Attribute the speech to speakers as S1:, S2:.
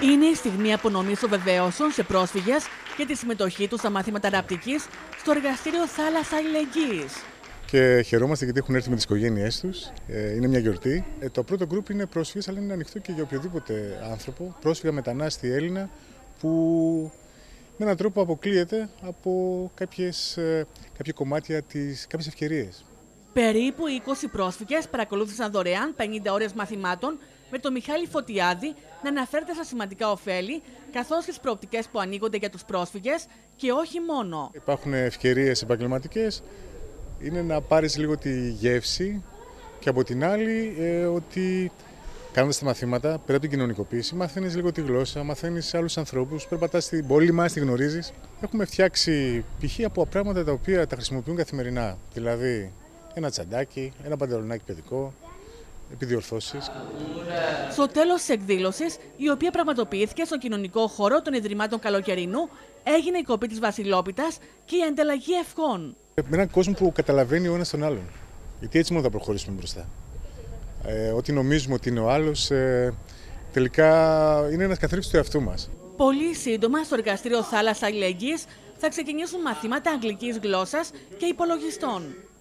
S1: Είναι η στιγμή απονομής των βεβαίωσεων σε πρόσφυγες και τη συμμετοχή τους στα μαθήματα ραπτικής στο εργαστήριο Θάλασσα Αλληλεγγύης.
S2: Και χαιρόμαστε γιατί έχουν έρθει με τις οικογένειές τους. Είναι μια γιορτή. Το πρώτο γκρουπ είναι πρόσφυγες, αλλά είναι ανοιχτό και για οποιοδήποτε άνθρωπο, πρόσφυγα, μετανάστη, Έλληνα, που με έναν τρόπο αποκλείεται από κάποια κομμάτια κάποιες ευκαιρίες.
S1: Περίπου 20 πρόσφυγες παρακολούθησαν δωρεάν 50 ώρες μαθημάτων με τον Μιχάλη Φωτιάδη να αναφέρεται στα σημαντικά ωφέλη, καθώς και τις προοπτικές που ανοίγονται για τους πρόσφυγες και όχι μόνο.
S2: Υπάρχουν ευκαιρίες επαγγελματικές, είναι να πάρεις λίγο τη γεύση και από την άλλη ότι κάνοντας τα μαθήματα, πέρα από την κοινωνικοποίηση, μαθαίνεις λίγο τη γλώσσα, μαθαίνεις άλλους ανθρώπους, περπατάς στην πόλη μας, τη γνωρίζεις. Έχουμε φτιάξει π.χ. από πράγματα τα οποία τα χρησιμοποιούν καθημερινά, δηλαδή ένα τσαντάκι, ένα παντελονάκι παιδικό, επιδιορθώσεις.
S1: Στο τέλος της εκδήλωσης, η οποία πραγματοποιήθηκε στον κοινωνικό χώρο των Ιδρυμάτων Καλοκαιρινού, έγινε η κοπή της Βασιλόπιτας και η ανταλλαγή ευχών.
S2: Με έναν κόσμο που καταλαβαίνει ο ένας τον άλλον. Γιατί έτσι μόνο θα προχωρήσουμε μπροστά. Ό,τι νομίζουμε ότι είναι ο άλλος, τελικά είναι ένας καθρέφτης του εαυτού μας.
S1: Πολύ σύντομα, στο εργαστήριο Θάλασσα Αλληλεγγύης θα ξεκινήσουν μαθήματα αγγλικής γλώσσας και υπολογιστών.